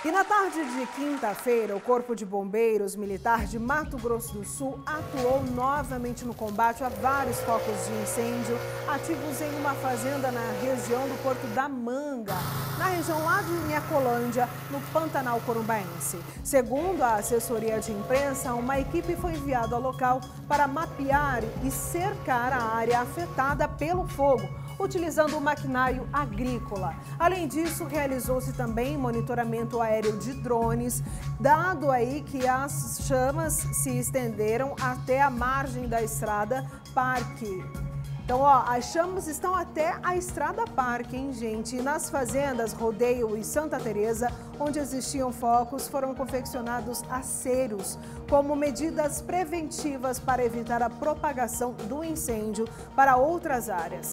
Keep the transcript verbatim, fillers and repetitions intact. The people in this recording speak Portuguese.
E na tarde de quinta-feira, o Corpo de Bombeiros Militar de Mato Grosso do Sul atuou novamente no combate a vários focos de incêndio ativos em uma fazenda na região do Porto da Manga, na região lá de Nhacolândia, no Pantanal Corumbaense. Segundo a assessoria de imprensa, uma equipe foi enviada ao local para mapear e cercar a área afetada pelo fogo, utilizando o maquinário agrícola. Além disso, realizou-se também monitoramento aéreo de drones, dado aí que as chamas se estenderam até a margem da estrada Parque. Então, ó, as chamas estão até a Estrada Parque, hein, gente? E nas fazendas Rodeio e Santa Teresa, onde existiam focos, foram confeccionados aceros como medidas preventivas para evitar a propagação do incêndio para outras áreas.